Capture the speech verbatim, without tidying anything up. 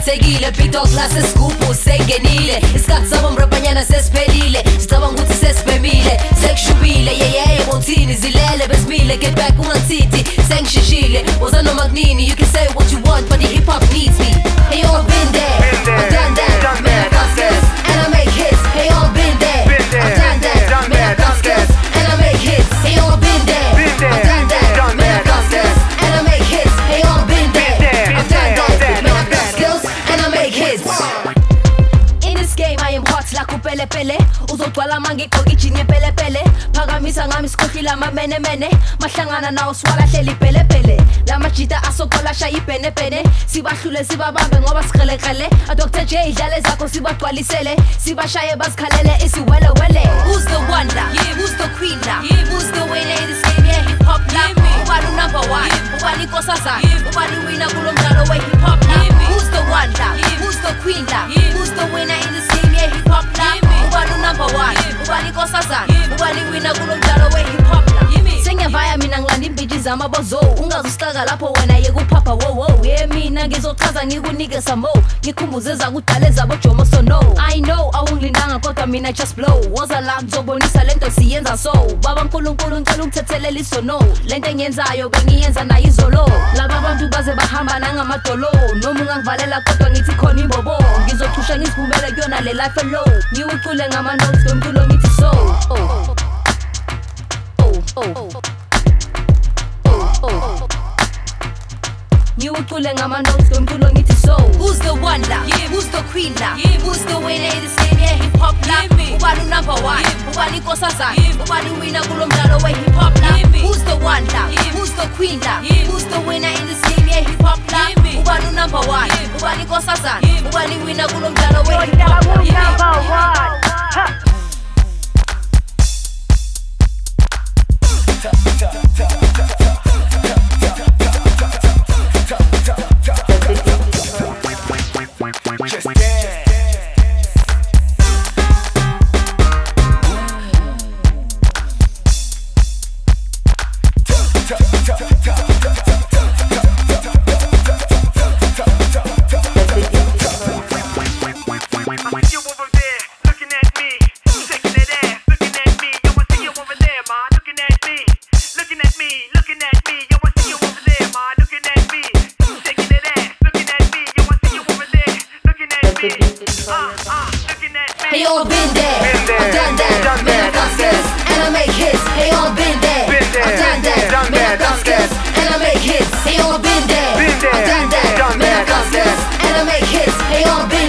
siphathekile Pito class esgubhu sengenile isikhathi sabo mrabanyana sesiphelile sicabanga ukuthi sesibhemile sekushubile yeyeye bonthini zilele besimile get back ungansithi sengishishile woza noma kunini you can say what you want but the hip hop needs me hey all been there I've done that man I got skills and I make hits hey all been there I've done that man I got skills and I make hits hey all been there I've done that man I got skills and I make hits hey all been there I've done that man I got skills and I make hits in this game I am hot like upele pele uzogcwala mangigqoka ijini pele pele phakamisa ngami sikhohlila amamene mene mahlangana nawo swala hleli pele pele lamajita asokola shaya ibhene bhene sibahlule sibabambe ngoba sikrelekrele a Doctor J idlale zakho sibagcwalisele sibashaye bazikhalele isiwele wele who's the wonder yeah who's the queen now yeah who's the winner in this game yeah hip hop now ubani number one ubani nkosazana ubani winner kulo mdlalo we hip hop now who's the wonder who's the queen now who's the winner in this game yeah hip hop now ubani number one ubani nkosazana ubani winner kulo mdlalo we hip hop now sengiyavaya mina ngilanda imbiji zamabozo ungazusixaka lapho wena yekuphapha wo wo yeah mina ngizochaza ngikunike samo ngikhumbuze zakudala ezabo Jomo so no I know awungilindanga kodwa mina just blow woza la ngizobonisa lento siyenza so baba uNkulunkulu ngicela ungithethelele isono lento engiyenzayo bengiyenza nayo izolo laba abantu baze bahamba nangamadolo noma ungangivalela kodwa ngithi khona imbobo ngizothusha ngizibumele kuyona le life alone ngiwucule ngama notes ngomculo ngithi so oh oh oh oh ngiwucule ngama notes ngomculo ngithi so who's the wonder yeah who's the queen now yeah who's the winner in this game yeah hip hop now ubani number one ubani nkosazana ubani winner kulo mdlalo we hip hop now who's the wonder who's the queen now who's the winner in this game yeah hip hop now ubani number one ubani nkosazana ubani winner kulo mdlalo we hip hop now Just dance. Hey, all been there, I've done that, man I got skills, and I make hits. Hey, all been there, I've done that, man I got skills, and I make hits. Hey, all been there, I've done that, man I got skills, and I make hits. Hey, all been